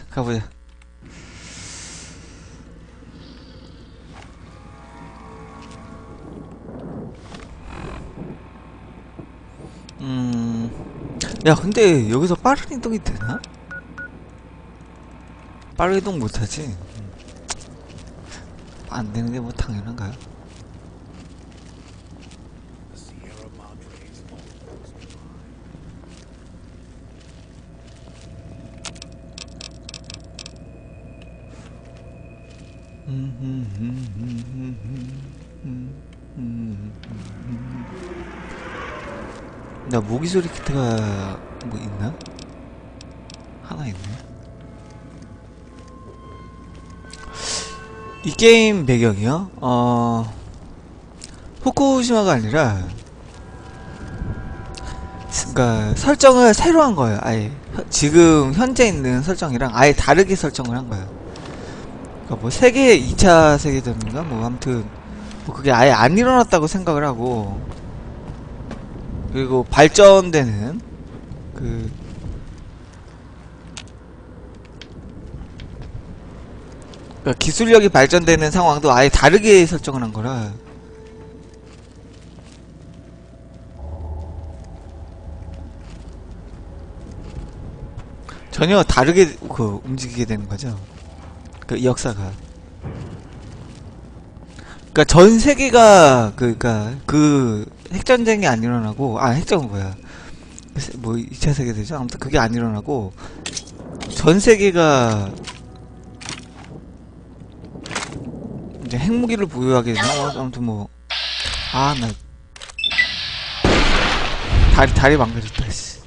가보자. 야, 근데 여기서 빠른 이동이 되나? 빠른 이동 못하지? 안 되는 게 뭐 당연한가요? 나 모기소리 키트가 뭐 있나? 하나 있네. 이 게임 배경이요? 후쿠시마가 아니라, 그니까, 설정을 새로 한 거예요, 아예. 지금 현재 있는 설정이랑 아예 다르게 설정을 한 거예요. 그니까 뭐, 2차 세계대전인가? 뭐, 아무튼, 뭐, 그게 아예 안 일어났다고 생각을 하고, 그리고 발전되는, 그러니까 기술력이 발전되는 상황도 아예 다르게 설정을 한 거라 전혀 다르게 움직이게 되는 거죠. 그 역사가. 그러니까 전 세계가 그 핵전쟁이 안 일어나고 핵전은 뭐야? 뭐 2차 세계대전 아무튼 그게 안 일어나고 전 세계가 이제 핵무기를 보유하게 되나? 아무튼 뭐 나 다리 망가졌다. 씨.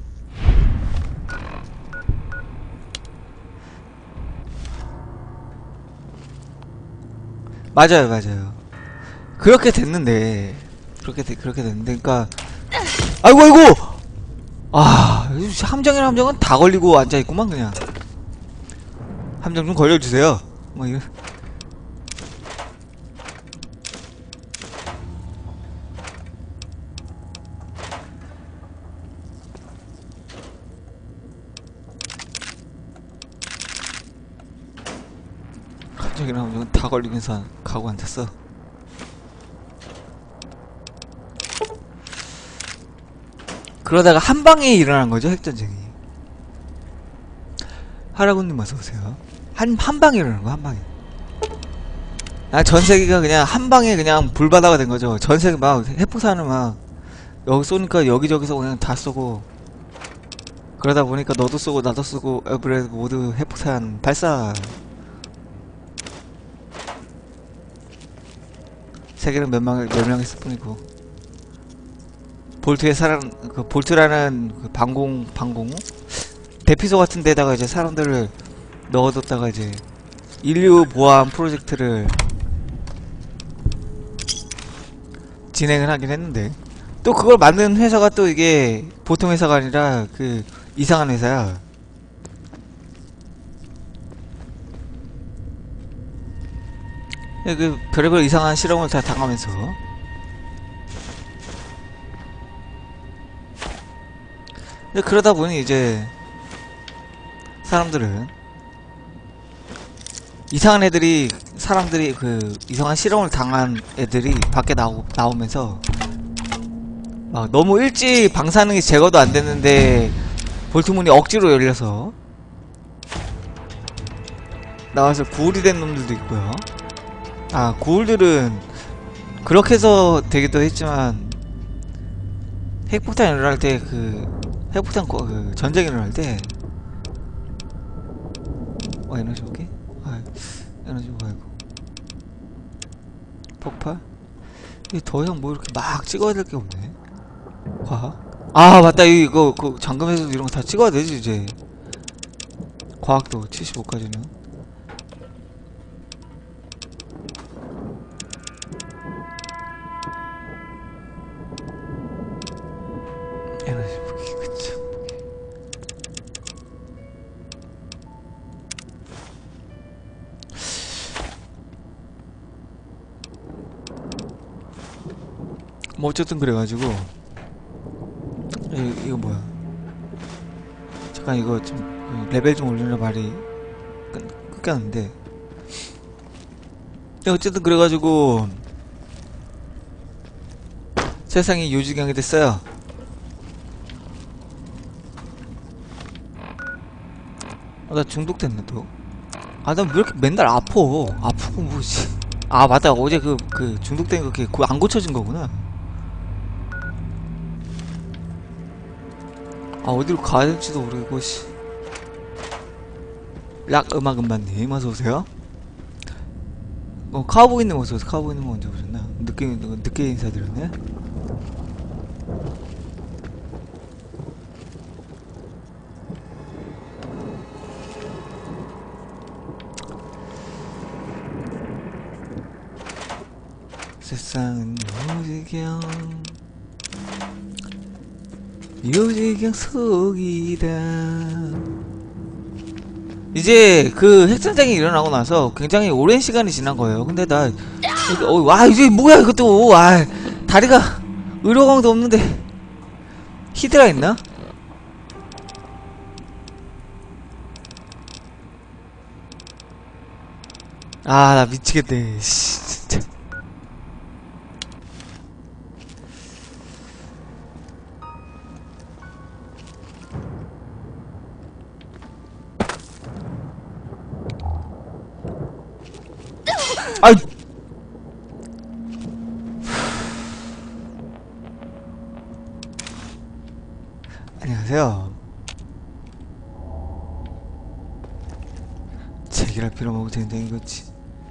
맞아요. 그렇게 됐는데 그렇게 됐는데 그러니까 아이고 함정이랑 함정은 다 걸리고 앉아있구만. 그냥 함정 좀 걸려주세요 뭐 이거. 함정이랑 함정은 다 걸리면서 가고 앉았어. 그러다가 한 방에 일어난 거죠, 핵전쟁이. 하라군님 어서오세요. 한 방에 일어난 거, 한 방에. 전 세계가 그냥 한 방에 그냥 불바다가 된 거죠. 전 세계 막 핵폭탄을 막 여기 쏘니까 여기저기서 그냥 다 쏘고 그러다 보니까 너도 쏘고 나도 쏘고 에브레드 모두 핵폭탄 발사. 세계는 멸망했을 뿐이고. 볼트에 볼트라는 그 방공 대피소 같은 데다가 이제 사람들을 넣어뒀다가 이제 인류 보안 프로젝트를 진행을 하긴 했는데 또 그걸 만든 회사가 또 이게 보통 회사가 아니라 그 이상한 회사야. 그 별의별 이상한 실험을 다 당하면서 그러다 보니 이제 사람들은 이상한 애들이 사람들이 이상한 실험을 당한 애들이 밖에 나오면서 막 너무 일찍 방사능이 제거도 안 됐는데 볼트문이 억지로 열려서 나와서 구울이 된 놈들도 있고요. 구울들은 그렇게 해서 되기도 했지만 핵폭탄 일어날 때 핵폭탄 전쟁이 일어날 때 에너지 오케이? 에너지 뭐이고 폭발? 이게 더 이상 뭐 이렇게 막 찍어야 될 게 없네. 과학? 맞다. 이거 잠금해서 이런 거 다 찍어야 되지 이제. 과학도 75까지는. 에너지 무기 그쵸. 어쨌든 그래가지고 이거 뭐야. 잠깐 이거 좀 레벨 좀 올리려 말이 끊겼는데. 어쨌든 그래가지고 세상이 요지경이 됐어요. 나 중독됐네 또. 난 왜 이렇게 맨날 아프고 뭐지. 맞다, 어제 그 중독된 거 그게 안 고쳐진 거구나. 어디로 가야 될지도 모르겠고, 씨. 락 음악 음반님 어서오세요. 카우보이님 어서오세요. 카우보이님 언제 오셨나? 늦게 인사드렸네. 세상은 요지경 속이다. 이제 그 핵전쟁이 일어나고 나서 굉장히 오랜 시간이 지난 거예요. 근데 나 이제 뭐야 이것도. 다리가 의료광도 없는데 히드라 있나? 나 미치겠네 진짜. 아이. 안녕하세요. 제기랄 필요 없고 쟁쟁이겠지.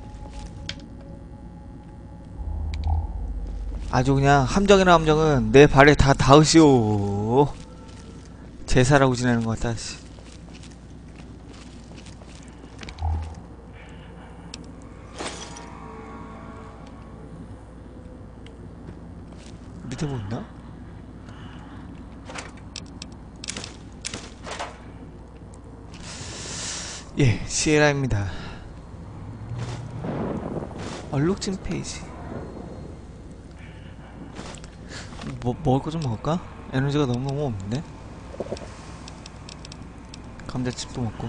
아주 그냥 함정이나 함정은 내 발에 다 닿으시오. 제사라고 지내는 것 같다. 씨. 밑에 뭐 있나? 예, 시에라입니다. 얼룩진 페이지. 먹을 거 좀 먹을까? 에너지가 너무 없는데? 감자칩도 먹고.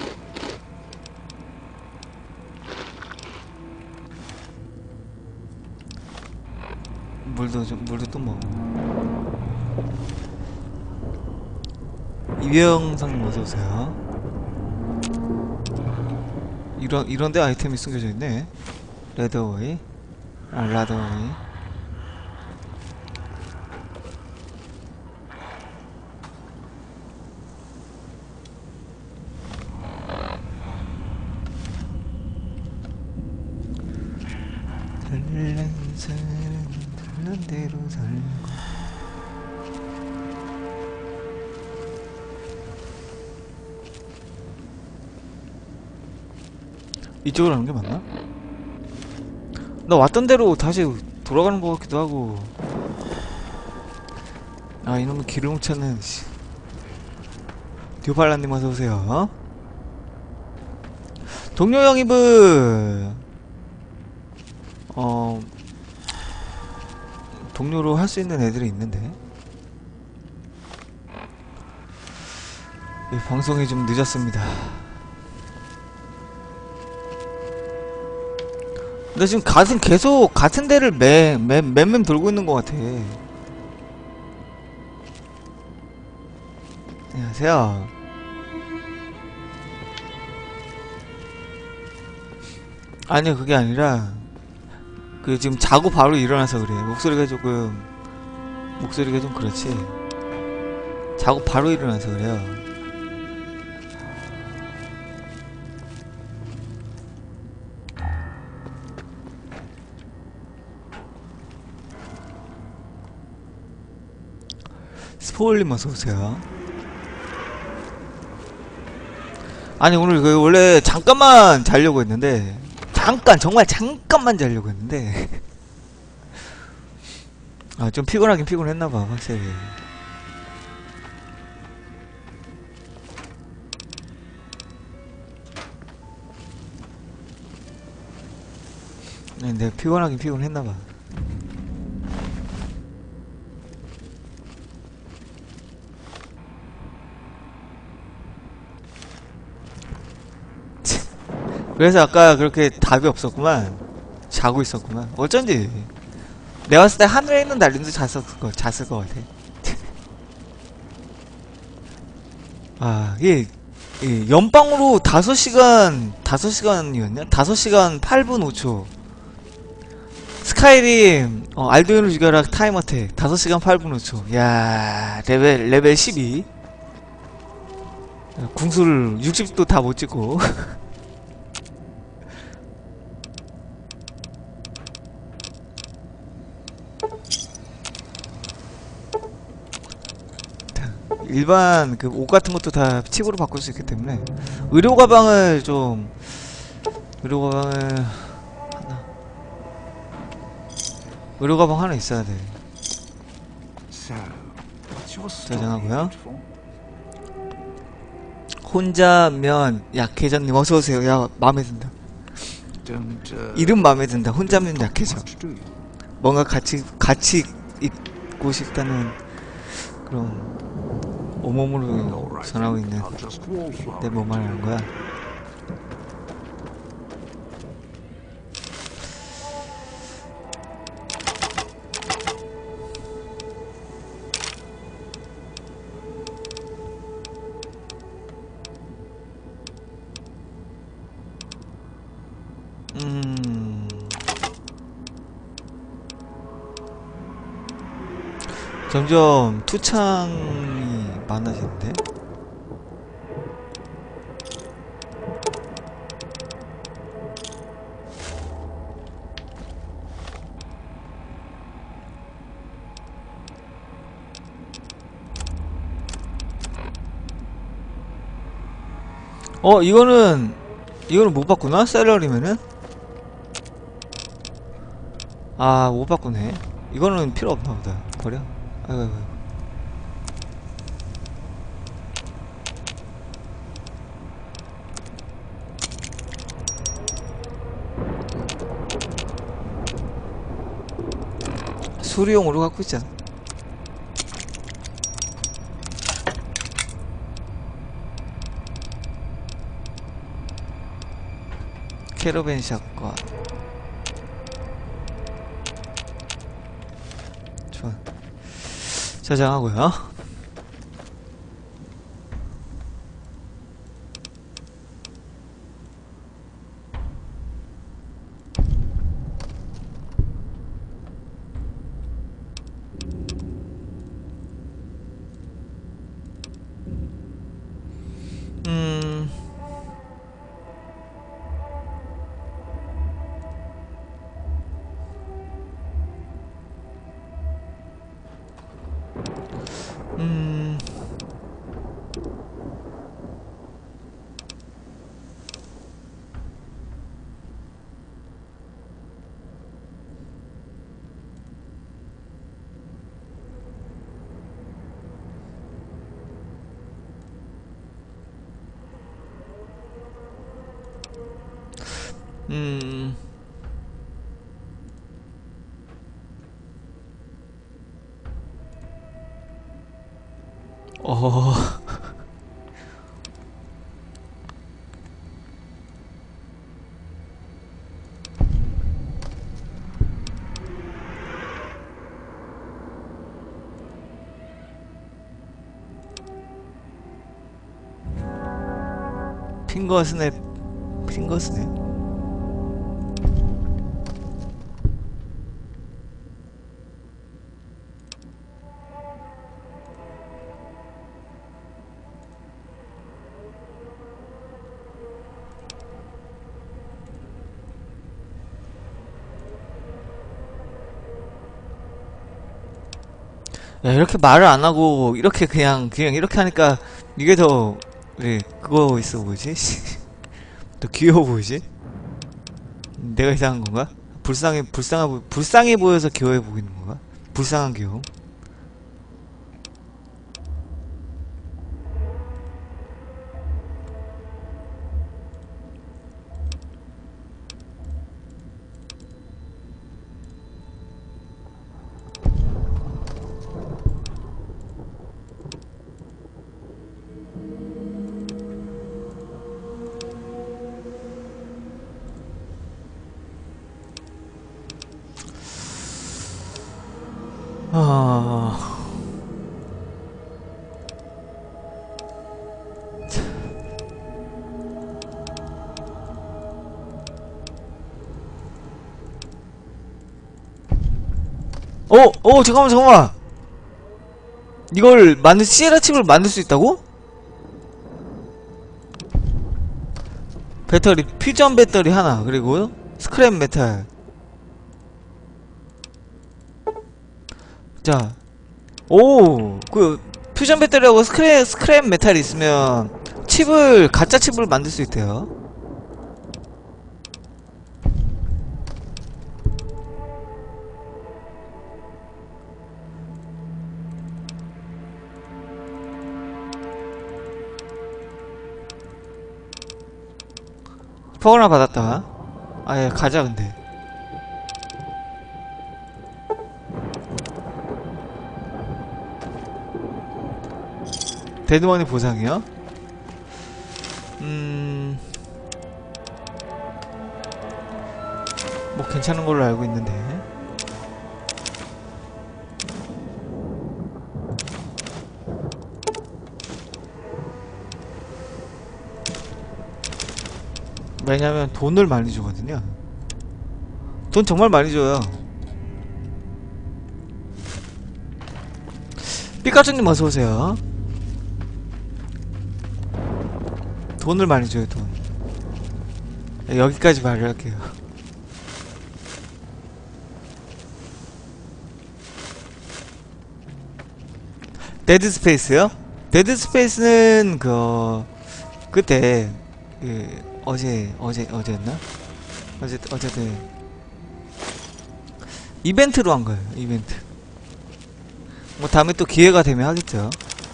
물도 또 먹어. 이병상 어서오세요. 이런데 아이템이 숨겨져 있네. 레더웨이, 라더웨이. 달란 대로 살고. 이쪽으로 가는 게 맞나? 나 왔던 대로 다시 돌아가는 것 같기도 하고. 이놈의 길을 못 찾는, 씨. 듀팔라님 어서오세요. 동료 영입은, 동료로 할 수 있는 애들이 있는데. 방송이 좀 늦었습니다. 나 지금 계속 같은 데를 맴 돌고 있는 것 같아. 안녕하세요. 아니요, 그게 아니라 지금 자고 바로 일어나서 그래. 목소리가 좀 그렇지. 자고 바로 일어나서 그래요. 스포일님 어서오세요. 아니 오늘 원래 잠깐만 자려고 했는데, 정말 잠깐만 자려고 했는데 좀 피곤하긴 피곤했나봐 확실히. 네, 내가 피곤하긴 피곤했나봐. 그래서 아까 그렇게 답이 없었구만. 자고 있었구만. 어쩐지. 내가 봤을 때 하늘에 있는 달님도 잤을 것 같아. 아, 연방으로 5시간이었냐? 5시간 8분 5초. 스카이림, 알두인을 죽여라 타임어택. 5시간 8분 5초. 야, 레벨 12. 궁수를 60도 다 못 찍고. 일반 그 옷 같은 것도 다 칩으로 바꿀 수 있기 때문에 의료 가방을 하나 있어야 돼. 저장하고요. 혼자면 약해졌님 어서 오세요. 야, 마음에 든다. 이름 마음에 든다. 혼자면 약해져. 뭔가 같이 있고 싶다는 그런 온몸으로 전하고 있는 내 뭐 말하는 거야? 점점 투창이 많아지는데? 이거는 못 바꾸나? 셀러리면은? 아, 못 바꾸네. 이거는 필요 없나 보다. 버려. 아이고. 수리용으로 갖고 있잖아. 캐러밴 샷과 좋아. 저장하고요. 핑거스냅. 야, 이렇게 말을 안 하고 이렇게 그냥 이렇게 하니까 이게 더 그거 있어 보이지? 더 귀여워 보이지? 내가 이상한 건가? 불쌍해 보여서 귀여워 보이는 건가? 불쌍한 귀여움. 잠깐만. 이걸 시에라 칩을 만들 수 있다고? 배터리, 퓨전 배터리 하나, 그리고 스크랩 메탈. 자, 퓨전 배터리하고 스크랩 메탈이 있으면 가짜 칩을 만들 수 있대요. 퍼그나 받았다. 아예 가자. 근데 데드머니 보상이요? 뭐 괜찮은 걸로 알고 있는데. 왜냐면 돈을 많이 주거든요. 돈 정말 많이 줘요. 삐까쭈님 어서오세요. 돈을 많이 줘요. 돈. 여기까지 말을 할게요. 데드 스페이스요? 데드 스페이스는 그때 어제였나? 어제도 이벤트로 한 거예요. 이벤트. 뭐 다음에 또 기회가 되면 하겠죠.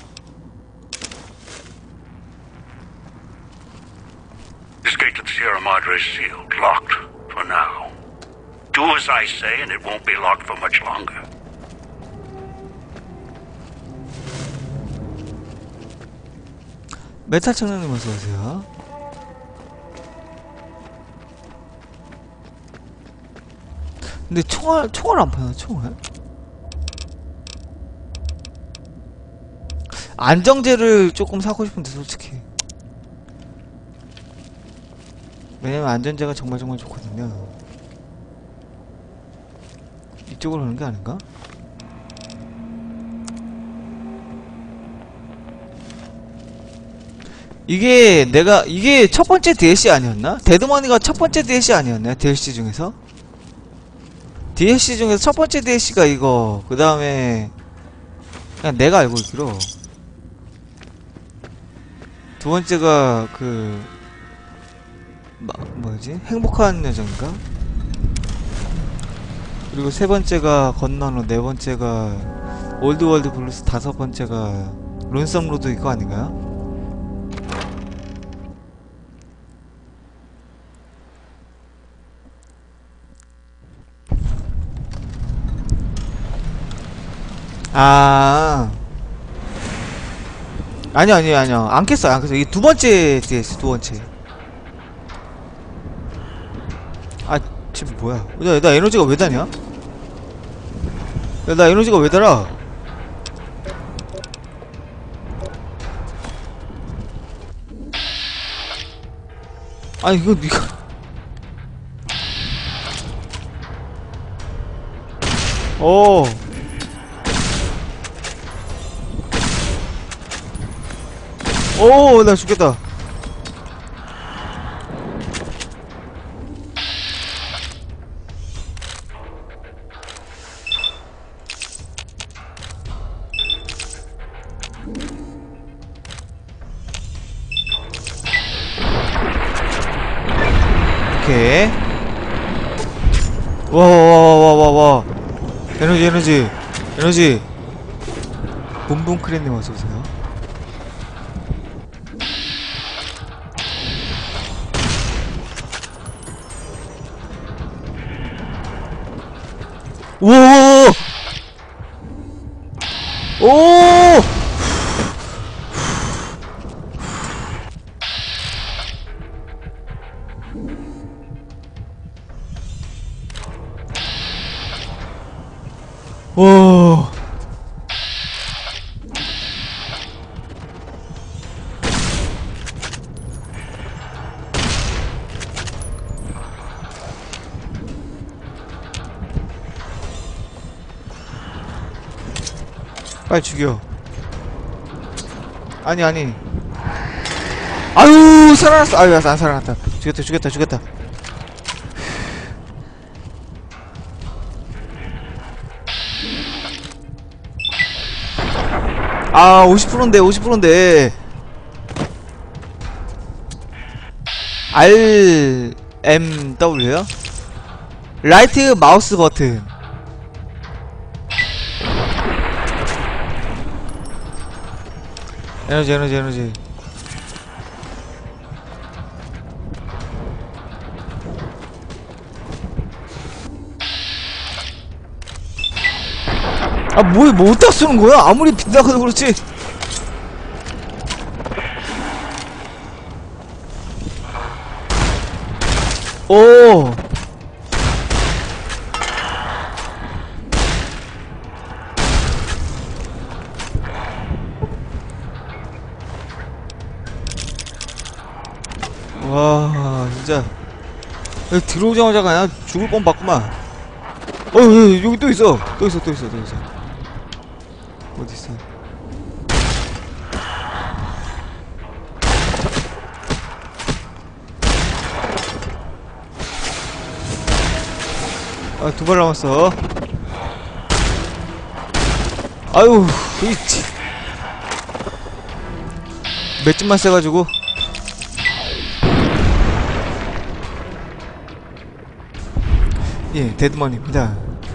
This gate to the Sierra Madre is sealed, locked for now. Do as I say, and it won't be locked for much longer. 메탈 청년님 어서 오세요. 근데 총알 안 파나, 총알? 안정제를 조금 사고 싶은데, 솔직히. 왜냐면 안전제가 정말 좋거든요. 이쪽으로 오는 게 아닌가? 이게 첫 번째 DLC 아니었나? 데드머니가 첫 번째 DLC 아니었나요? DLC 중에서? DLC 중에서 첫 번째 DLC가 이거, 그 다음에, 그냥 내가 알고 있기로. 두 번째가, 뭐지? 행복한 여정인가? 그리고 세 번째가 건너로, 네 번째가 올드월드 블루스, 다섯 번째가 론썸 로드 이거 아닌가요? 아니요. 안 깼어요. 이게 두 번째 DS, 두 번째. 지금 뭐야? 나 에너지가 왜 다냐? 나 에너지가 왜 달아? 아니, 이거 니가. 나 죽겠다. 오케이. 와. 에너지. 붐붐 크랜님 어서오세요. 우와! 오! 오! 빨리 죽여. 아니 아니. 아유 살아났어. 아유 안 살아났다. 죽였다. 아 50%인데 RMW요? 라이트 마우스 버튼. 에너지. 아 뭐야 뭐 어디다 쓰는 거야? 아무리 빈다고도 그렇지. 오. 와 진짜 여기 들어오자마자 그냥 죽을 뻔 봤구만. 여기 또 있어. 어딨어? 아, 2발 남았어. 아유, 맷집만 세가지고. 예, 데드먼입니다.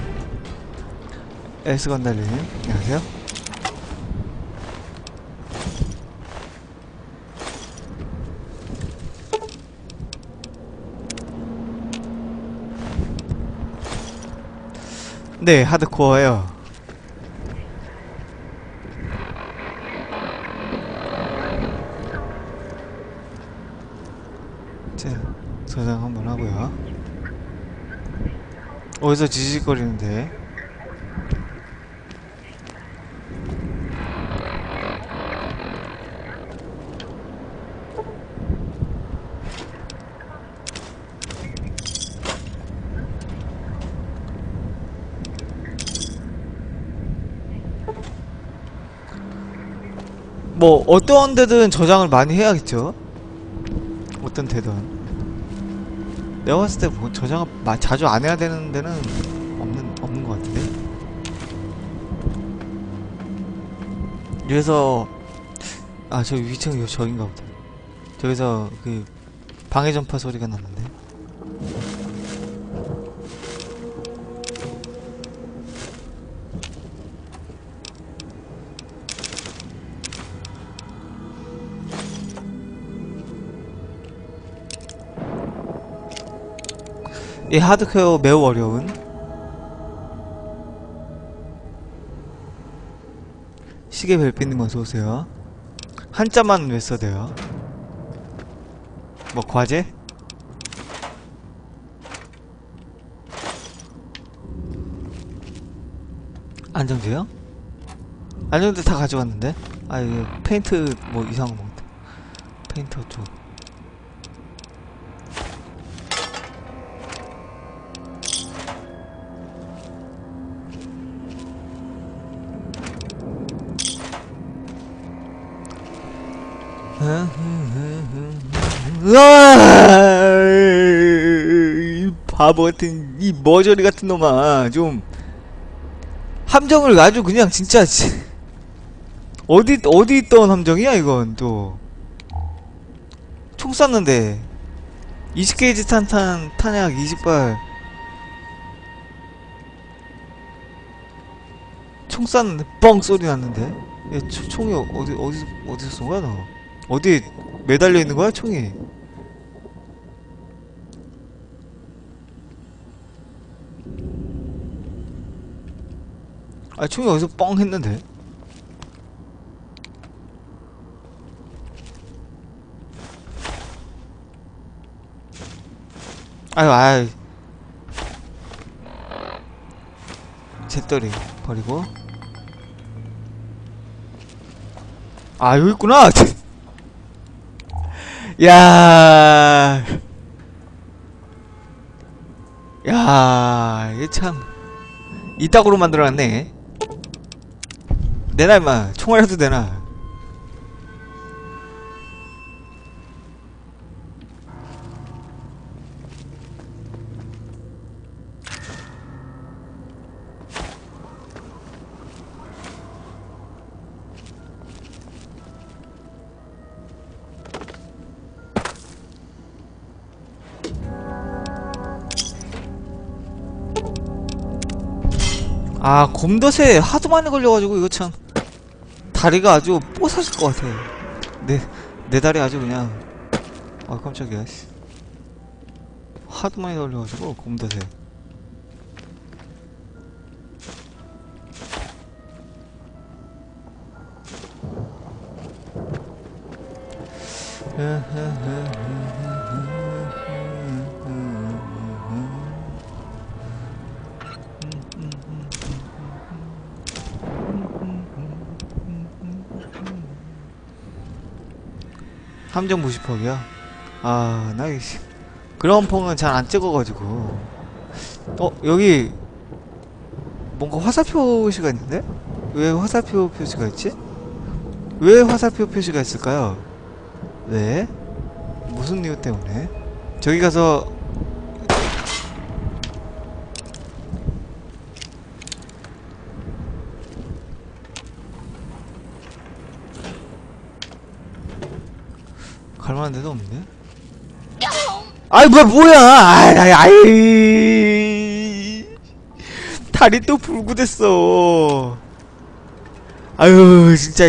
에스건달님, 안녕하세요. 네, 하드코어예요. 자, 저장 한번 하고요. 어디서 지직거리는데? 뭐 어떤 데든 저장을 많이 해야겠죠. 어떤 데든. 내가 봤을 때 뭐 저장을 자주 안 해야 되는 데는 없는 것 같은데. 그래서 저 위층 저긴가 보다. 저기서 그 방해 전파 소리가 났는데. 이 하드코어 매우 어려운 시계 벨핀님 어서오세요. 한자만 왜 써대요? 뭐 과제? 안정제요? 안정제 다 가져갔는데? 이거 페인트 뭐 이상한 거 먹었다. 페인트 어쩌고. 이 바보 같은 이 머저리 같은 놈아, 좀 함정을 아주 그냥 진짜 어디 있던 함정이야 이건. 또 총 쐈는데 20게이지 탄약 20발 총 쐈는데 뻥 소리 났는데. 얘 총이 어디서 쏜 거야 너? 어디 매달려 있는 거야 총이? 총이 어디서 뻥 했는데? 아유 잿더리 버리고. 여기 있구나. 야, 이게 참 이따구로 만들어놨네. 내놔 임마. 총알이라도 내놔. 아, 곰덫에 하도 많이 걸려가지고 이거 참 다리가 아주 뽀사질 것 같아. 내 다리 아주 그냥. 아, 깜짝이야. 씨. 하도 많이 걸려가지고 곰덫에. 함정 무시퍽이야? 아, 나 이씨. 그런 펑은 잘 안 찍어가지고. 여기 뭔가 화살표 표시가 있는데? 왜 화살표 표시가 있지? 왜 화살표 표시가 있을까요? 왜? 무슨 이유 때문에? 저기 가서 갈만한 데도 없네? 아이, 뭐야! 아이. 다리 또 불구됐어. 아유, 진짜.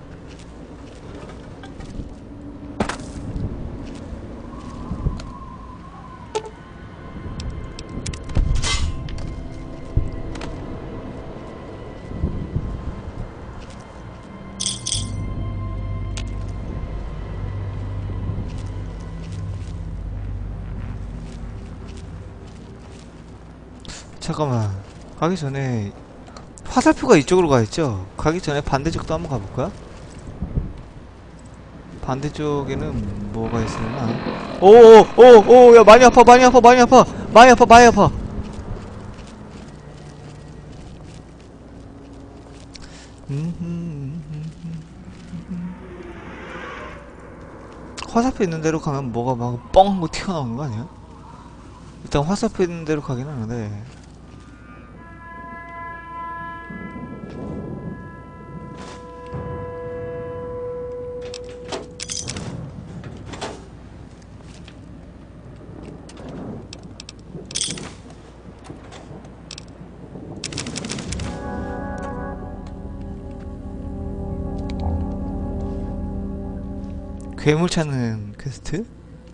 잠깐만. 가기 전에 화살표가 이쪽으로 가있죠? 가기 전에 반대쪽도 한번 가볼까? 반대쪽에는 뭐가 있으려나? 오오오오, 야, 많이 아파. 화살표 있는 데로 가면 뭐가 막 뻥 하고 튀어나오는 거 아니야? 일단 화살표 있는 데로 가긴 하는데. 괴물 찾는 퀘스트?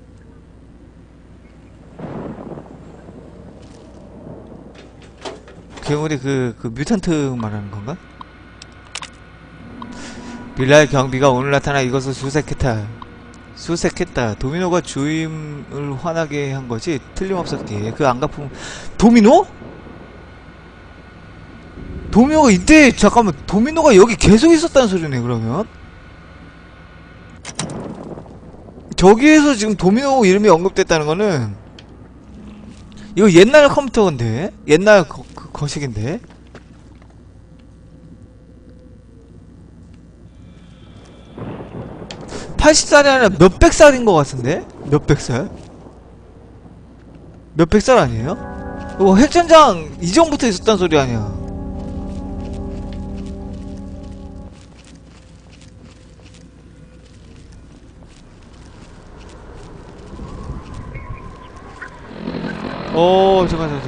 괴물이 그 뮤턴트 말하는 건가? 빌라의 경비가 오늘 나타나 이것을 수색했다. 도미노가 주임을 화나게 한 거지 틀림없었기에 그 안갚음. 도미노가 이때, 잠깐만, 도미노가 여기 계속 있었다는 소리네. 그러면 저기에서 지금 도미노 이름이 언급됐다는 거는 이거 옛날 컴퓨터인데? 옛날 거식인데? (80살이) 아니라 몇백 살인 것 같은데? 몇백 살? 몇백 살 아니에요? 이거 핵전장 이전부터 있었단 소리 아니야. 잠깐.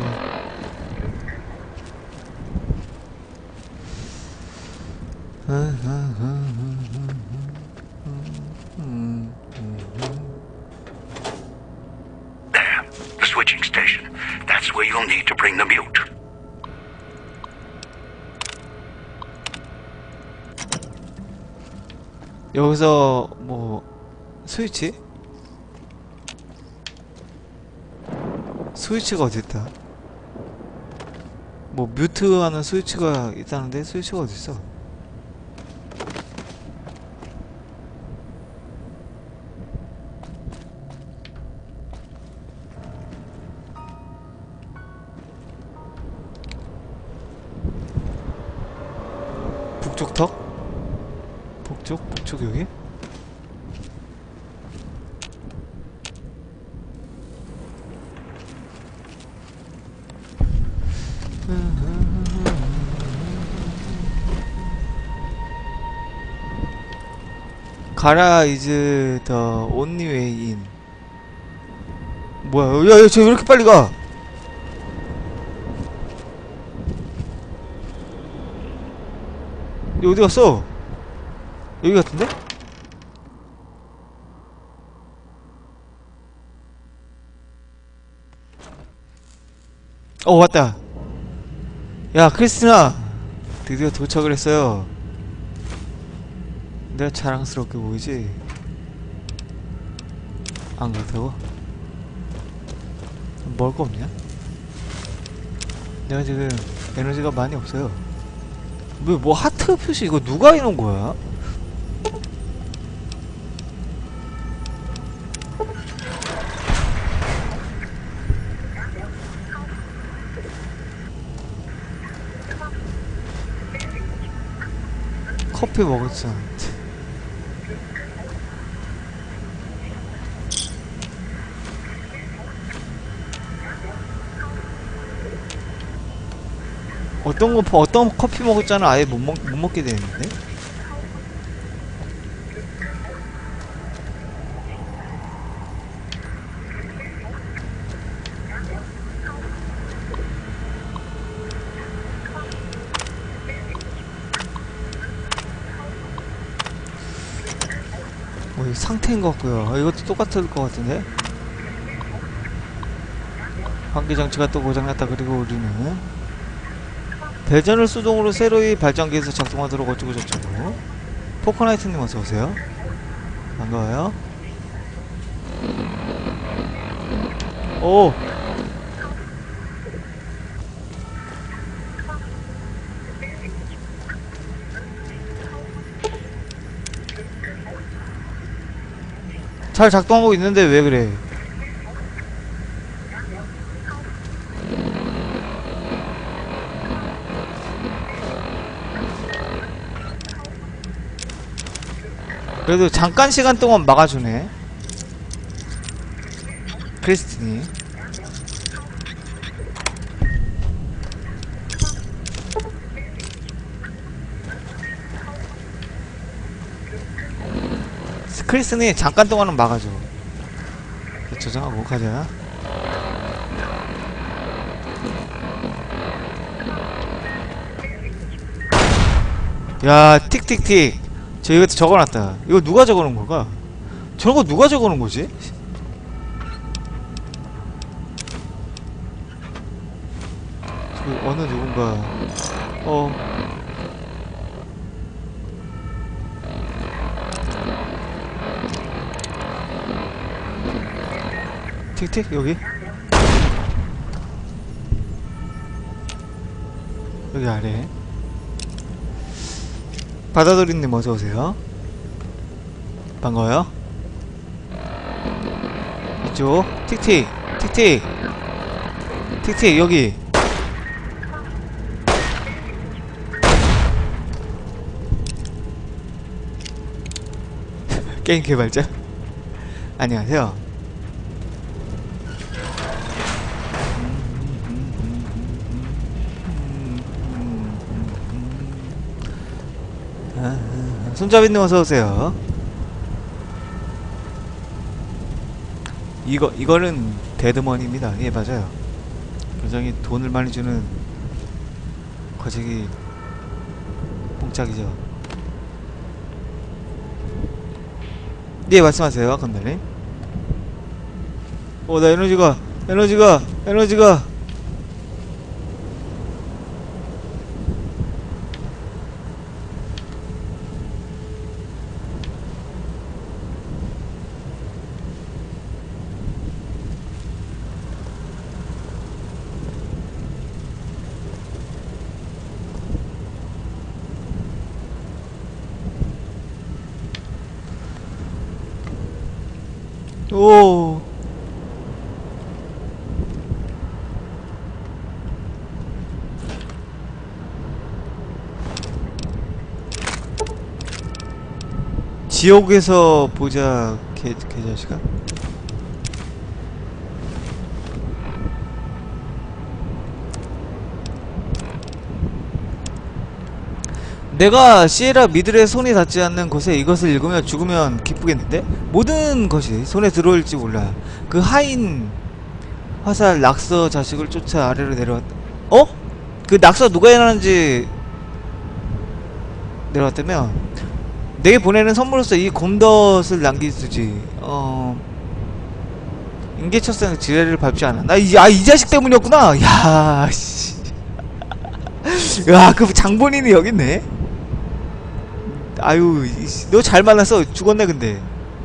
There, the switching station. That's where you'll need to bring the mute. 여기서 뭐 스위치가 어딨다. 뭐 뮤트하는 스위치가 있다는데 스위치가 어딨어? 북쪽 턱? 북쪽 여기? 가라 이즈 더 온리 웨이 인. 뭐야? 야, 쟤 왜 이렇게 빨리 가? 얘 어디 갔어? 여기 같은데? 왔다. 야, 크리스티나! 드디어 도착을 했어요. 내가 자랑스럽게 보이지? 안 그렇다고? 먹을 거 없냐? 내가 지금 에너지가 많이 없어요. 뭐 하트 표시 이거 누가 해놓은 거야? 커피 먹었잖아. 어떤 커피 먹었잖아. 아예 못 먹게 되는데? 이거 상태인 것 같고요. 이것도 똑같을 것 같은데? 환기장치가 또 고장났다. 그리고 우리는 배전을 수동으로 새로이 발전기에서 작동하도록 어쩌고 저쩌고. 포커나이트님 어서오세요. 반가워요. 오! 잘 작동하고 있는데 왜 그래? 그래도 잠깐 시간 동안 막아주네. 크리스틴이. 크리스틴이 잠깐 동안은 막아줘. 저장하고 가자. 야, 틱틱틱. 저 이것도 적어놨다. 이거 누가 적어놓은 걸까? 저런 거 누가 적어놓은 거지? 그 어느 누군가 틱틱 여기 아래. 바다돌이님 어서오세요. 반가워요. 이쪽 틱틱 틱틱 틱틱 여기. 게임 개발자? 안녕하세요. 손잡이님 어서오세요. 이거는 데드머니입니다. 예, 맞아요. 굉장히 돈을 많이 주는 거시기 공짝이죠. 네, 말씀하세요, 건달님. 나 에너지가 오. 지옥에서 보자, 개자식아. 내가 시에라 미들에 손이 닿지 않는 곳에 이것을 읽으며 죽으면 기쁘겠는데? 모든 것이 손에 들어올지 몰라. 그 하인 화살 낙서 자식을 쫓아 아래로 내려왔다. 어? 그 낙서 누가 해놨는지 내려왔다며? 내게 보내는 선물로서 이 곰덫을 남기주지. 인계철사는 지뢰를 밟지 않아. 이 자식 때문이었구나. 야, 씨. 야, 그 장본인이 여기 있네. 아유, 너 잘 만났어. 죽었네, 근데.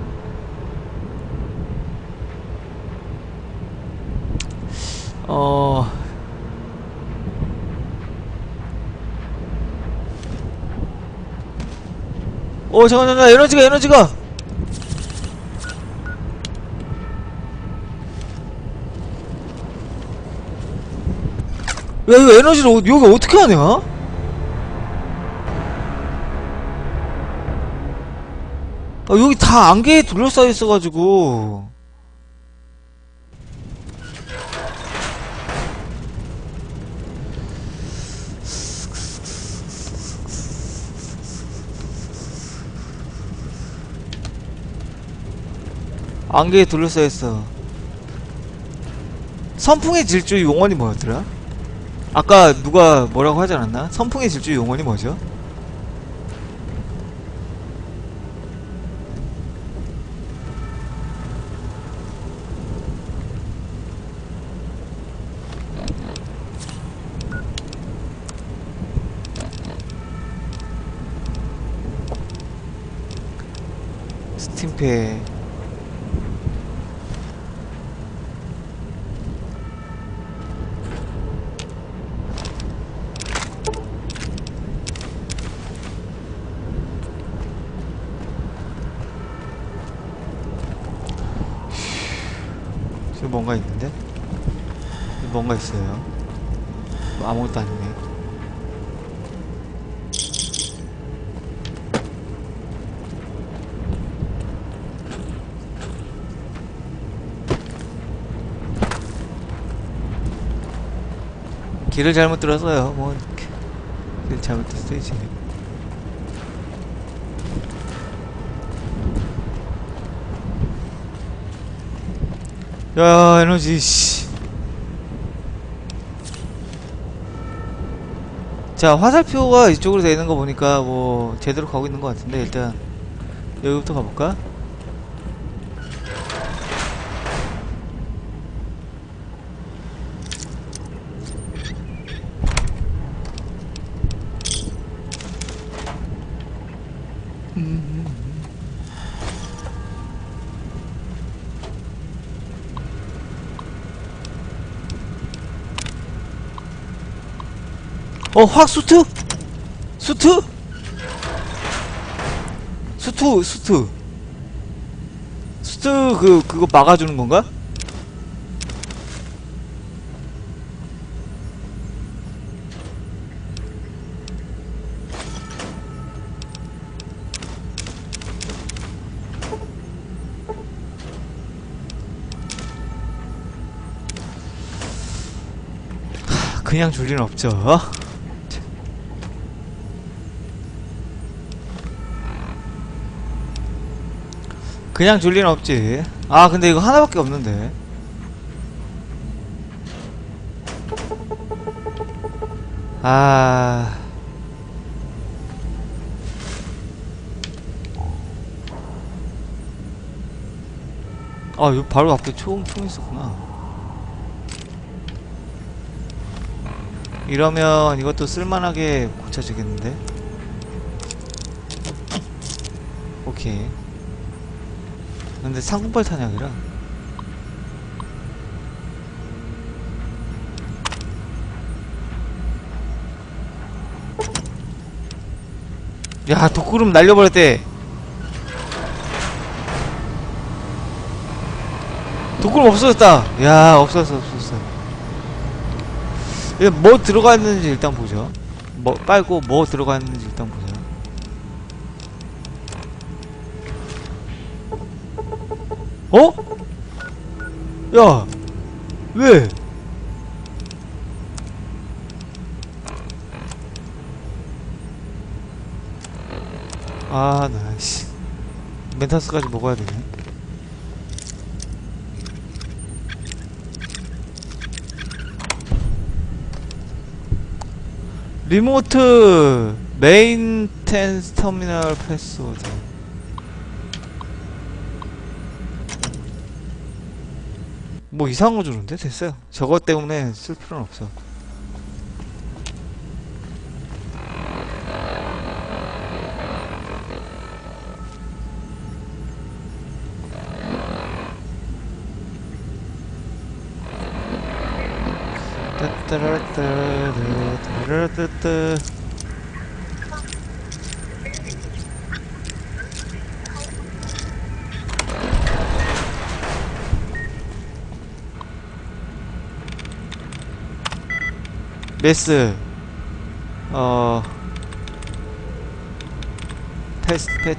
잠깐만, 에너지가. 야, 이거 에너지를 여기 어떻게 하냐? 여기 다 안개에 둘러싸여 있어가지고. 안개에 둘러싸여 있어. 선풍의 질주 용언이 뭐였더라? 아까 누가 뭐라고 하지 않았나? 선풍의 질주 용언이 뭐죠? 스팀페. 지금 뭔가 있는데? 뭔가 있어요. 아무것도 아니네. 길을 잘못 들어서요. 뭐 길 잘못 들었어야지. 야, 에너지, 씨. 자, 화살표가 이쪽으로 되는 거 보니까 뭐 제대로 가고 있는 것 같은데, 일단 여기부터 가볼까? 확 수트? 수트? 수트 그거 막아주는 건가? 그냥 줄 리는 없죠. 그냥 줄 리는 없지. 아, 근데 이거 하나밖에 없는데. 아, 여기 바로 앞에 총 있었구나. 이러면 이것도 쓸만하게 고쳐지겠는데? 오케이. 근데 상공발 탄약이라. 야, 독구름 날려버렸대. 독구름 없어졌다. 야, 없어졌어. 이거 뭐 들어가 있는지 일단 보죠. 뭐 빨고 뭐 들어가 있는지 일단 보자. 어? 야, 왜? 아, 나, 씨. 멘타스까지 먹어야 되네. 리모트 메인텐스 터미널 패스워드. 뭐 이상한 거 주는데? 됐어요. 저것 때문에 쓸 필요는 없어. 따따라따라따라따따. 메스 패스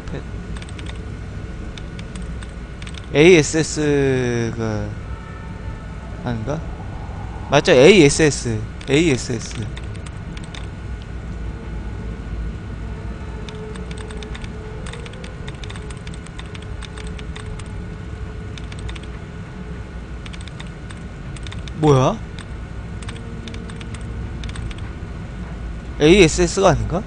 ASS가 아닌가? 맞죠? ASS 뭐야? ASS가 아닌가?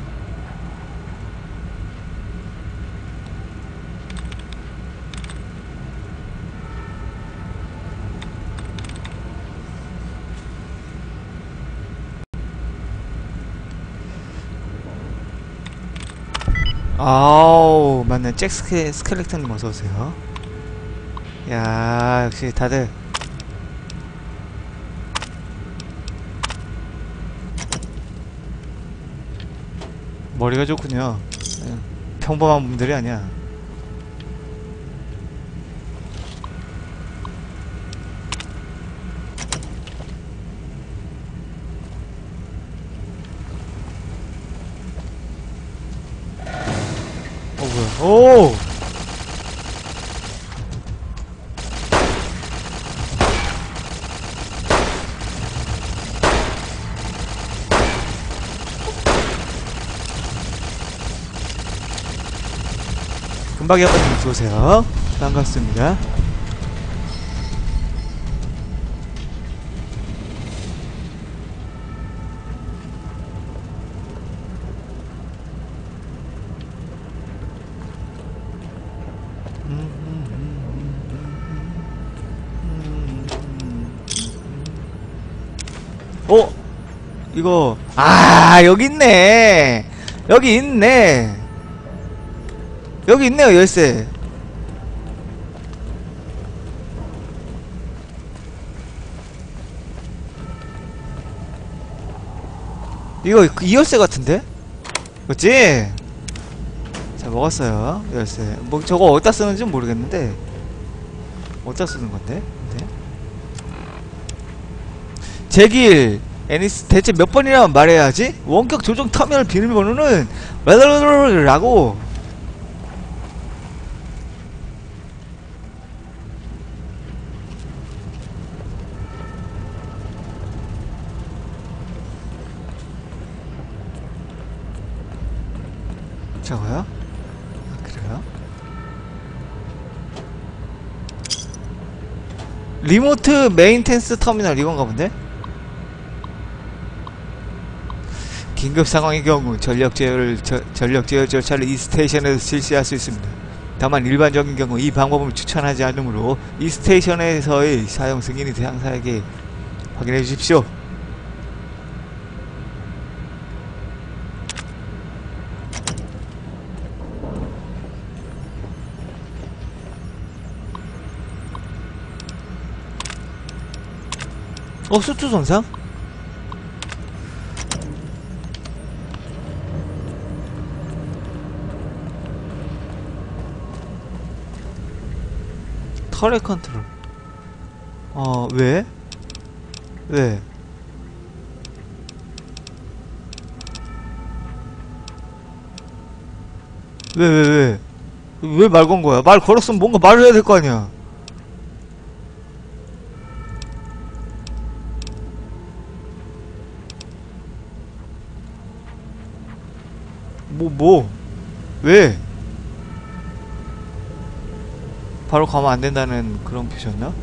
아우, 맞네. 잭 스켈레톤님 어서오세요. 야, 역시 다들 머리가 좋군요. 평범한 분들이 아니야. 뭐야. 오! 금박이 아빠님 어서오세요. 반갑습니다. 어? 이거 여기 있네. 여기 있네. 여기 있네요, 열쇠. 이거 이 열쇠 같은데? 그치? 자, 먹었어요, 열쇠. 뭐 저거 어디다 쓰는지 모르겠는데 어디다 쓰는 건데? 네. 제길 애니스 대체 몇 번이나 말해야지? 원격 조정 터미널 비밀번호는 라고. 저거요? 아, 그래요? 리모트 메인텐스 터미널 이건가 본데? 긴급 상황의 경우 전력 제어 절차를 이 스테이션에서 실시할 수 있습니다. 다만 일반적인 경우 이 방법을 추천하지 않으므로 이 스테이션에서의 사용 승인이 상사에게 확인해 주십시오. 수투 손상? 터렛 컨트롤. 왜? 왜? 왜? 왜 말 건 거야? 말 걸었으면 뭔가 말을 해야 될 거 아니야. 왜? 바로 가면 안 된다는 그런 표시였나?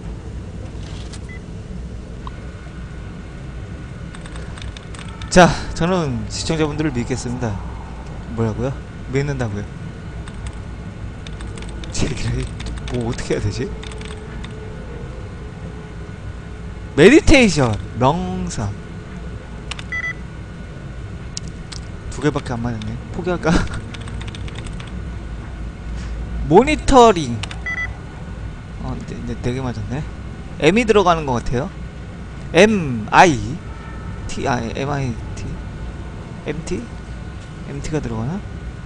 자, 저는 시청자분들을 믿겠습니다. 뭐라고요? 믿는다고요? 제기를 뭐 어떻게 해야 되지? 메디테이션, 명상. 2개밖에 안 맞았네. 포기할까? 모니터링. 네 개 맞았네. M이 들어가는 것 같아요. MI T, MIT? MT? MT가 들어가나?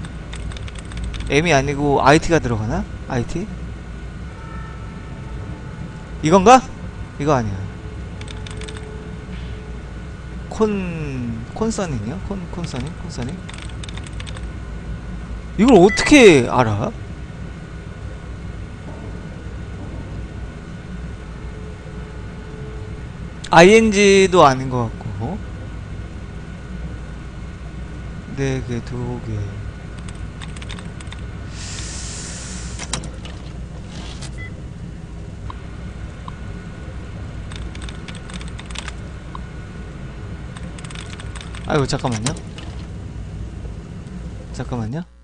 M이 아니고 IT가 들어가나? IT? 이건가? 이거 아니야. 콘서닝이요? 콘서닝? 이걸 어떻게 알아? ING도 아닌 것 같고. 4개, 2개. 아이고, 잠깐만요.